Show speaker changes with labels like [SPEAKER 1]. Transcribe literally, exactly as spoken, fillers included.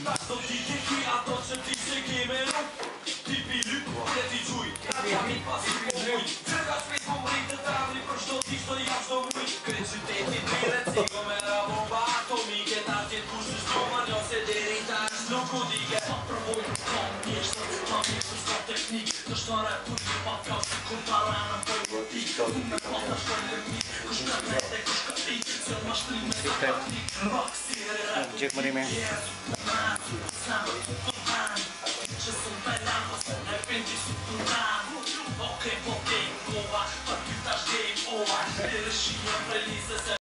[SPEAKER 1] Ta do t'i ke ki ato që ti që ke me nuk Ti pi lyp, dhe ti gjuj Ta t'a mi pas i po muj Që ka shpejt po mrit të travri për shto t'i shto jam shto muj Kretë qyteti t'ire cigo me ra bomba atomike Ta tjetë kush në shto ma njo se deri ta është nuk u dike Sa përvoj nuk kam njështë Ta mirë për s'ka teknik Në shto rap tu një pa ka si kur para në poj gotik Tu me pa ta shkollë mi Kush ka mete, kush ka ti Se ma shtrime ta praktik Rock si re rap
[SPEAKER 2] Check money man.
[SPEAKER 1] Që së më pelan, po së në pëndi su të nan Ok, po game over, për ty tash game over Lirë shia për lise se